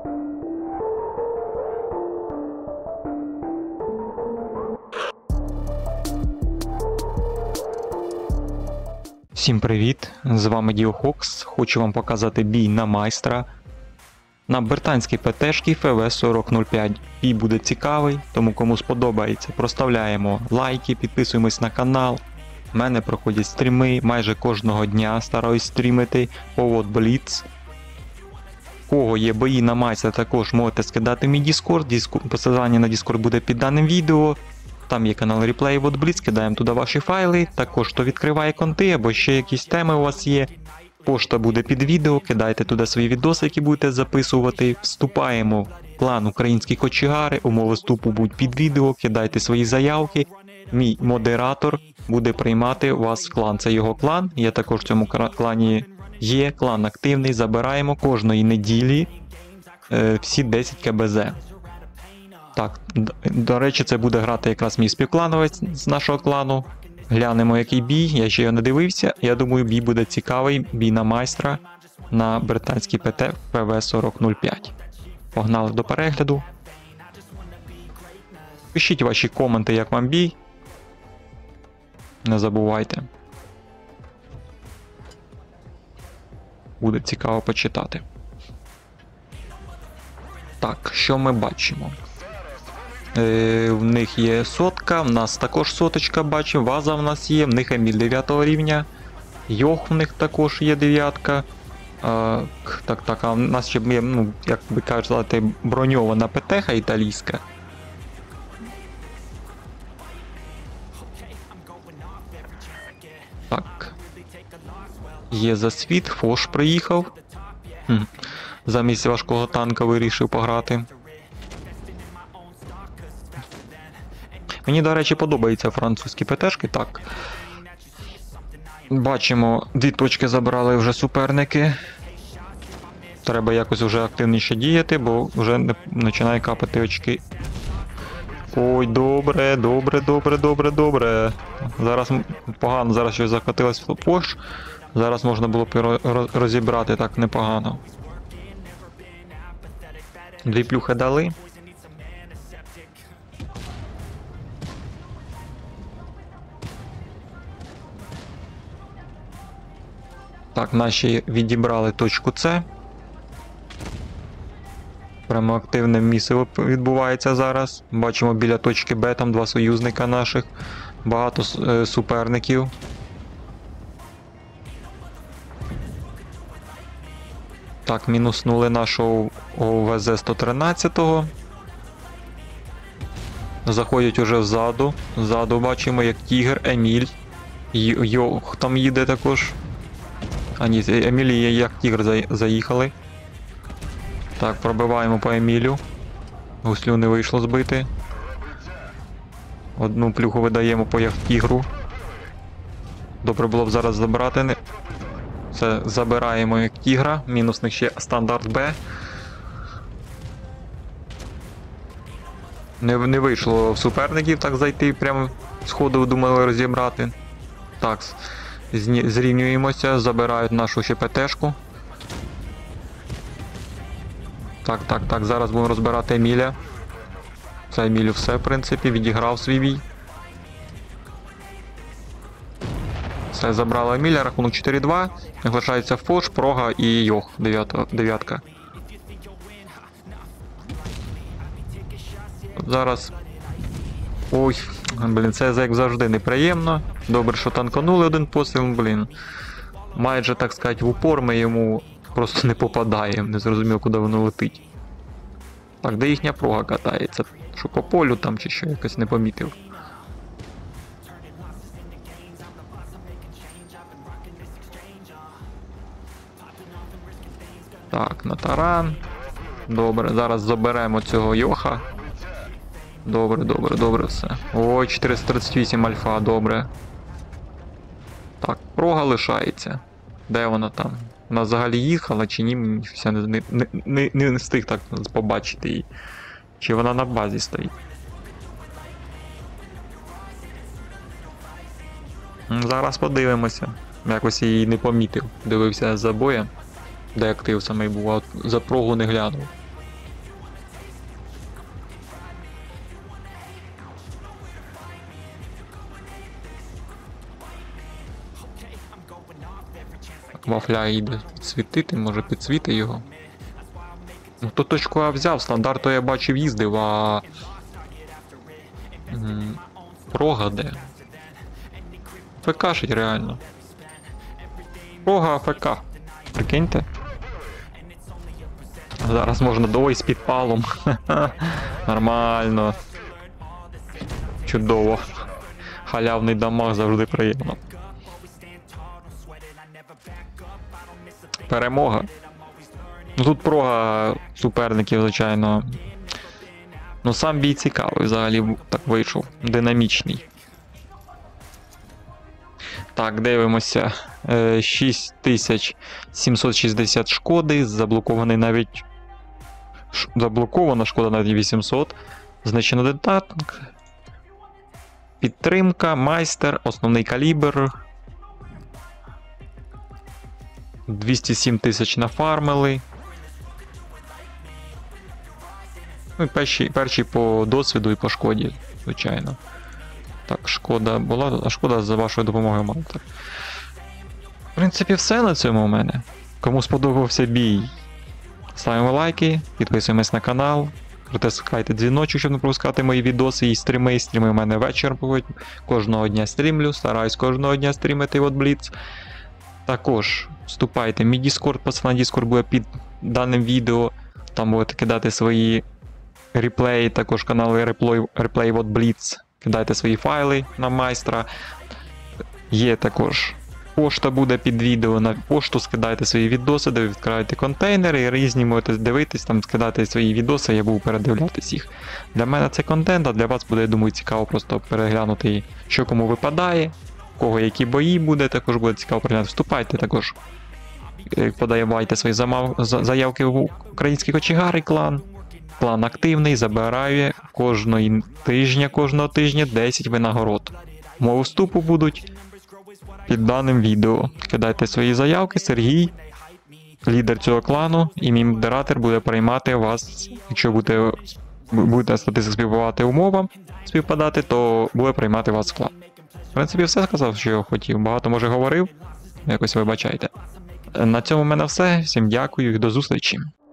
Всім привіт! З вами Діохокс. Хочу вам показати бій на майстра на британській ПТшці ФВ-4005. Бій буде цікавий, тому кому сподобається, проставляємо лайки, підписуємось на канал. У мене проходять стріми, майже кожного дня стараюсь стрімити по Blitz. У кого є бої на майстра, також можете скидати мій Discord. Посилання на Discord буде під даним відео. Там є канал Replay Blitz, кидаємо туди ваші файли. Також хто відкриває конти або ще якісь теми у вас є. Пошта буде під відео, кидайте туди свої відоси, які будете записувати. Вступаємо в клан Українські кочегари, умови вступу будуть під відео, кидайте свої заявки. Мій модератор буде приймати вас в клан. Це його клан, я також в цьому клані є, клан активний, забираємо кожної неділі всі 10 КБЗ. Так, до речі, це буде грати якраз мій співклановець з нашого клану. Глянемо, який бій, я ще його не дивився. Я думаю, бій буде цікавий, бій на майстра на британській ПТ ФВ-4005. Погнали до перегляду. Пишіть ваші коменти, як вам бій. Не забувайте. Буде цікаво почитати. Так, що ми бачимо? В них є сотка, в нас також соточка бачимо, ваза в нас є, в них Еміль 9 рівня, Йох в них також є 9. А в нас ще є, як би казати, броньована ПТХ італійська. Так. Є засвіт, Фош приїхав. Замість важкого танка вирішив пограти. Мені, до речі, подобаються французькі ПТшки, так. Бачимо, 2 точки забрали вже суперники. Треба якось вже активніше діяти, бо вже починає капати очки. Ой, добре. Зараз погано, зараз щось закотилось в Фош. Зараз можна було б розібрати так непогано. 2 плюхи дали. Так, наші відібрали точку С. Прямо активне місиво відбувається зараз. Бачимо біля точки Б, там 2 союзника наших. Багато суперників. Так, мінуснули нашого ОВЗ-113. Заходять уже ззаду. Ззаду бачимо, як Тігр, Еміль. Йох там їде також. А ні, Емілія як Тігр заїхали. Так, пробиваємо по Емілю. Гуслю не вийшло збити. Одну плюху видаємо по Тігру. Добре було б зараз забрати. Це забираємо як Тігра. Мінусних ще стандарт Б. Не вийшло в суперників так зайти, прямо сходу думали розібрати. Так, зрівнюємося, забирають нашу ще ПТшку. Так, зараз будемо розбирати Еміля. Це Емілю все, в принципі, відіграв свій бій. Все, забрали Еміля, рахунок 4-2. Залишається Фош, Прога і Йох, 9. Зараз... Ой, блін, це як завжди неприємно. Добре, що танканули один постріл, блін. Майже, так сказати, в упор ми йому просто не попадаємо, не зрозумів, куди воно летить. Так, де їхня Прога катається? Що по полю там чи що, якось не помітив. Так, на таран. Добре, зараз заберемо цього Йоха. Добре все. Ой, 438 альфа, добре. Так, Прога лишається. Де вона там? Вона взагалі їхала чи ні? Не встиг так побачити її. Чи вона на базі стоїть? Зараз подивимося. Якось її не помітив. Дивився за боєм, де актив саме був, а за Прогу не глянув. Вафля йде світити, може підсвіти його. Ну, то точку А взяв, стандарт то я бачив їздив, а... Прога де? ФКшить реально. Прога АФК. Прикиньте. Зараз можна довой з підпалом. Нормально. Чудово. Халявний дамаг завжди приємно. Перемога. Ну тут прога суперників, звичайно. Ну сам бій цікавий, взагалі так вийшов. Динамічний. Так, дивимося. 6760 шкоди, заблокований навіть. Заблокована шкода навіть 800. Знищено детанк. Підтримка, майстер, основний калібр. 207 тисяч нафармили. Ну і перші по досвіду і по шкоді, звичайно. Так, шкода була, а шкода за вашою допомогою мала. Так. В принципі, все на цьому у мене. Кому сподобався бій, ставимо лайки, підписуємось на канал, притискайте дзвіночок, щоб не пропускати мої відоси і стріми. Стріми у мене вечір будуть. Кожного дня стрімлю, стараюсь кожного дня стрімити от Бліц. Також вступайте в мій Discord, посилання на Discord буде під даним відео. Там будете кидати свої реплеї, також канали Replay от Blitz. Кидайте свої файли на майстра. Є також пошта буде під відео. На пошту скидайте свої відоси, де ви відкриваєте контейнери і різні можете дивитись, там скидати свої відоси, я буду передивлятись їх. Для мене це контент, а для вас буде, я думаю, цікаво просто переглянути, що кому випадає, у кого які бої буде, також буде цікаво переглянути. Вступайте також. Подавайте свої заявки в український кочегарий клан. Клан активний, забирає кожного тижня 10 винагород. Умови вступу будуть під даним відео. Кидайте свої заявки, Сергій, лідер цього клану, і мій модератор буде приймати вас, якщо будете статистика співпадати умовам, то буде приймати вас в клан. В принципі, все сказав, що я хотів. Багато, може, говорив, якось вибачайте. На цьому в мене все. Всім дякую і до зустрічі.